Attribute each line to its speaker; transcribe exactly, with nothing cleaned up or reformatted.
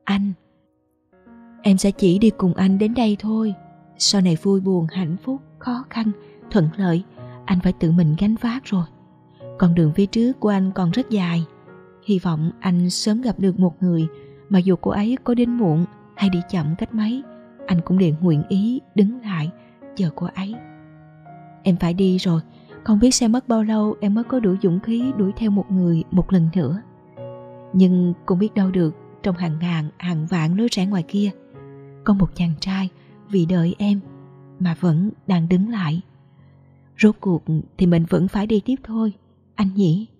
Speaker 1: Anh, em sẽ chỉ đi cùng anh đến đây thôi. Sau này vui buồn, hạnh phúc, khó khăn, thuận lợi, anh phải tự mình gánh vác rồi. Con đường phía trước của anh còn rất dài. Hy vọng anh sớm gặp được một người mà dù cô ấy có đến muộn hay đi chậm cách mấy, anh cũng đều nguyện ý đứng lại chờ cô ấy. Em phải đi rồi, không biết sẽ mất bao lâu em mới có đủ dũng khí đuổi theo một người một lần nữa. Nhưng cũng biết đâu được, trong hàng ngàn hàng vạn lối rẽ ngoài kia, có một chàng trai vì đợi em mà vẫn đang đứng lại. Rốt cuộc thì mình vẫn phải đi tiếp thôi, anh nhỉ?